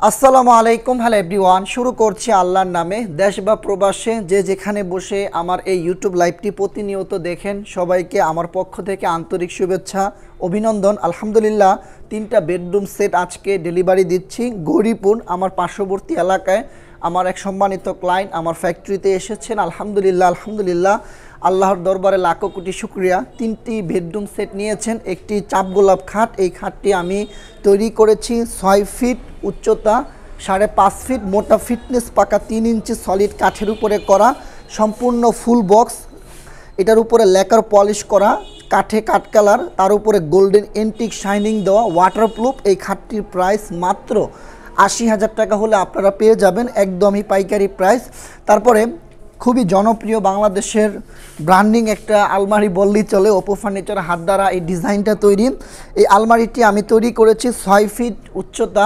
আসসালামু আলাইকুম, hello everyone. শুরু করছি আল্লাহর নামে। দেশ বা প্রবাসে যে যেখানে বসে আমার এই ইউটিউব লাইভটি প্রতিনিয়ত দেখেন, সবাইকে আমার পক্ষ থেকে আন্তরিক শুভেচ্ছা, অভিনন্দন। আলহামদুলিল্লাহ, 3টা বেডরুম সেট আজকে ডেলিভারি দিচ্ছি গৌরীপুর, আমার পার্শ্ববর্তী এলাকায়। আমার এক সম্মানিত ক্লায়েন্ট আমার ফ্যাক্টরিতে এসেছেন। আলহামদুলিল্লাহ আল্লাহর দরবারে লাখো কোটি শুকরিয়া। 3টি বেডরুম সেট নিয়েছেন। একটি চাপ গোলাপ খাট, এই খাটটি আমি তৈরি করেছি 6 ফিট উচ্চতা, 5.5 ফিট মোটা, ফিটনেস পাকা 3 ইঞ্চি সলিড কাঠের উপরে করা, সম্পূর্ণ ফুল বক্স। এটার উপরে লেকার পলিশ করা, কাঠে কাঠ কালার, তার উপরে গোল্ডেন এন্টিক শাইনিং দেওয়া, ওয়াটারপ্রুফ। এই খাটটির প্রাইস মাত্র 80,000 টাকা হলে আপনারা পেয়ে যাবেন, একদমই পাইকারি প্রাইস। তারপরে খুবই জনপ্রিয় বাংলাদেশের ব্র্যান্ডিং একটা আলমারি বললেই চলে, ওপো ফার্নিচার হাত দ্বারা এই ডিজাইনটা তৈরি। এই আলমারিটি আমি তৈরি করেছি 7 ফিট উচ্চতা,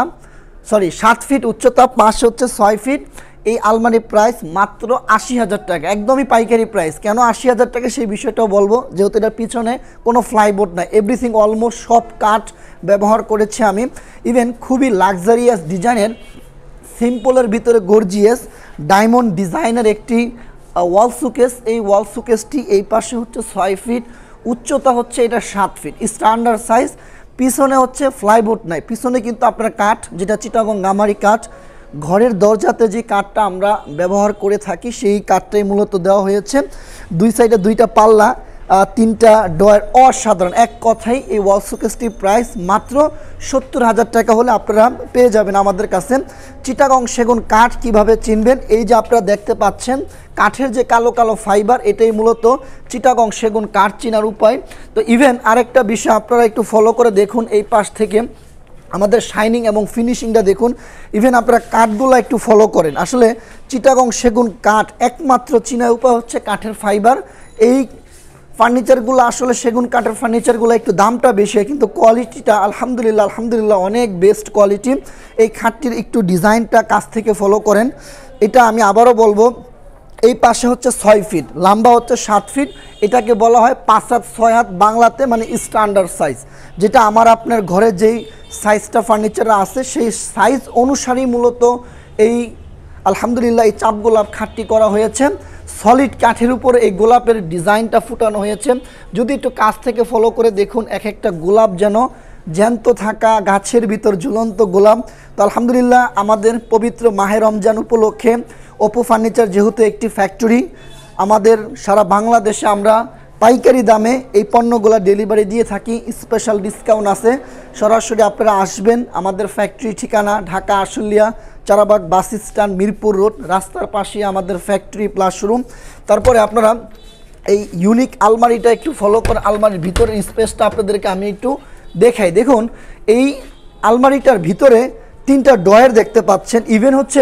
5 হচ্ছে 6 ফিট। এই আলমারির প্রাইস মাত্র 80,000 টাকা, একদমই পাইকারি প্রাইস। কেন 80,000 টাকা সেই বিষয়টাও বলবো, যেহেতু এটার পিছনে কোনো ফ্লাইবোর্ড নাই, এভরিথিং অলমোস্ট সব কাঠ ব্যবহার করেছি আমি। ইভেন খুবই লাক্সারিয়াস ডিজাইনের, সিম্পলের ভিতরে গর্জিয়াস ডায়মন্ড ডিজাইনের একটি ওয়াল সুকেস। এই ওয়াল সুকেসটি এই পাশে হচ্ছে 6 ফিট উচ্চতা, হচ্ছে এটা 7 ফিট স্ট্যান্ডার্ড সাইজ। পিছনে হচ্ছে ফ্লাইবোর্ড নাই, পিছনে কিন্তু আপনার কাঠ, যেটা চিটাগং গামারি কাঠ। ঘরের দরজাতে যে কাঠটা আমরা ব্যবহার করে থাকি সেই কাঠটাই মূলত দেওয়া হয়েছে। দুই সাইডে 2টা পাল্লা, 3টা ডয়ার, অসাধারণ। এক কথাই এই ওয়াল শোকেসটির প্রাইস মাত্র 70,000 টাকা হলে আপনারা পেয়ে যাবেন আমাদের কাছে। চিটাগং সেগুন কাঠ কিভাবে চিনবেন, এই যে আপনারা দেখতে পাচ্ছেন কাঠের যে কালো কালো ফাইবার, এটাই মূলত চিটাগং সেগুন কাঠ চিনার উপায়। তো ইভেন আরেকটা বিষয় আপনারা একটু ফলো করে দেখুন, এই পাশ থেকে আমাদের শাইনিং এবং ফিনিশিংটা দেখুন। ইভেন আপনারা কাঠগুলো একটু ফলো করেন। আসলে চিটাগং সেগুন কাঠ একমাত্র চিনার উপায় হচ্ছে কাঠের ফাইবার। এই ফার্নিচারগুলো আসলে সেগুন কাঠের ফার্নিচারগুলো একটু দামটা বেশি হয়, কিন্তু কোয়ালিটিটা আলহামদুলিল্লাহ অনেক বেস্ট কোয়ালিটি। এই খাটটির একটু ডিজাইনটা কাছ থেকে ফলো করেন। এটা আমি আবারও বলবো, এই পাশে হচ্ছে 6 ফিট, লম্বা হচ্ছে 7 ফিট। এটাকে বলা হয় 5 হাত 6 হাত বাংলাতে, মানে স্ট্যান্ডার্ড সাইজ। যেটা আমার আপনার ঘরে যেই সাইজটা ফার্নিচার আছে সেই সাইজ অনুসারেই মূলত এই আলহামদুলিল্লাহ এই চাপ গোলাপ খাটটি করা হয়েছে। সলিড কাঠের উপরে এই গোলাপের ডিজাইনটা ফুটানো হয়েছে। যদি একটু কাছ থেকে ফলো করে দেখুন, এক একটা গোলাপ যেন জ্যান্ত থাকা গাছের ভিতর ঝুলন্ত গোলাপ। তো আলহামদুলিল্লাহ আমাদের পবিত্র মাহে রমজান উপলক্ষে ওপো ফার্নিচার যেহেতু একটি ফ্যাক্টরি, আমাদের সারা বাংলাদেশে আমরা পাইকারি দামে এই পণ্যগুলো ডেলিভারি দিয়ে থাকি, স্পেশাল ডিসকাউন্ট আছে। সরাসরি আপনারা আসবেন। আমাদের ফ্যাক্টরি ঠিকানা Dhaka Ashulia, Charabag bus stand, Mirpur road, রাস্তার পাশে আমাদের ফ্যাক্টরি প্লাস রুম। তারপরে আপনারা এই ইউনিক আলমারিটা একটু ফলো করে, আলমারির ভিতরের স্পেসটা আপনাদেরকে আমি একটু দেখাই। দেখুন এই আলমারিটার ভিতরে 3টা ডয়ার দেখতে পাচ্ছেন। ইভেন হচ্ছে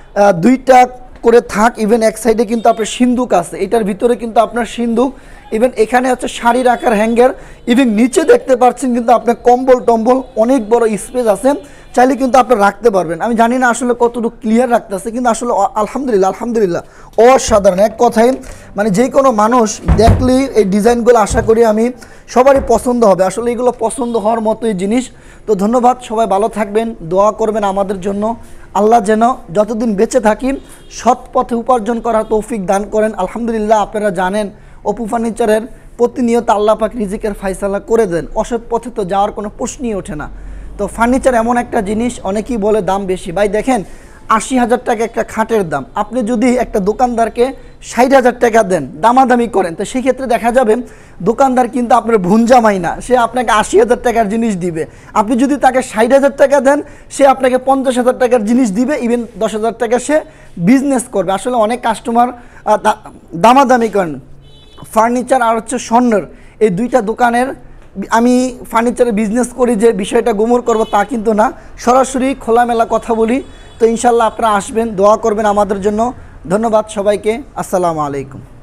2টা করে থাক, ইভেন এক সাইডে কিন্তু আপনার সিন্দুক আছে, এটার ভিতরে কিন্তু আপনার সিন্দুক। ইভেন এখানে হচ্ছে শাড়ি রাখার হ্যাঙ্গার। ইভেন নিচে দেখতে পাচ্ছেন কিন্তু আপনার কম্বল টম্বল, অনেক বড় স্পেস আছে, চাইলে কিন্তু আপনার রাখতে পারবেন। আমি জানি না আসলে কতটুকু ক্লিয়ার রাখতেছে, কিন্তু আসলে আলহামদুলিল্লাহ অসাধারণ। এক কথায় মানে যে কোনো মানুষ দেখলেই এই ডিজাইনগুলো আশা করি আমি সবারই পছন্দ হবে। আসলে এগুলো পছন্দ হওয়ার মতোই জিনিস। তো ধন্যবাদ, সবাই ভালো থাকবেন, দোয়া করবেন আমাদের জন্য। আল্লাহ যেন যতদিন বেঁচে থাকি সৎ পথে উপার্জন করার তৌফিক দান করেন। আলহামদুলিল্লাহ আপনারা জানেন ওপো ফার্নিচারের প্রতিনিয়ত আল্লাহ পাক রিজিকের ফায়সালা করে দেন, অসৎ পথে তো যাওয়ার কোনো প্রশ্নই ওঠে না। তো ফার্নিচার এমন একটা জিনিস, অনেকেই বলে দাম বেশি। ভাই দেখেন 80,000 টাকা একটা খাটের দাম, আপনি যদি একটা দোকানদারকে 60,000 টাকা দেন, দামাদামি করেন, তো সেই ক্ষেত্রে দেখা যাবে দোকানদার কিন্তু আপনার ভুঞ্জামাই না, সে আপনাকে 80,000 টাকার জিনিস দিবে। আপনি যদি তাকে 60,000 টাকা দেন, সে আপনাকে 50,000 টাকার জিনিস দিবে, ইভেন 10,000 টাকা সে বিজনেস করবে। আসলে অনেক কাস্টমার দামাদামি করেন। ফার্নিচার আর হচ্ছে স্বর্ণের এই 2টা দোকানের আমি ফার্নিচারের বিজনেস করি যে বিষয়টা গুমর করব তা কিন্তু না, সরাসরি খোলামেলা কথা বলি। তো ইনশাল্লাহ আপনারা আসবেন, দোয়া করবেন আমাদের জন্য। ধন্যবাদ সবাইকে, আসসালামু আলাইকুম।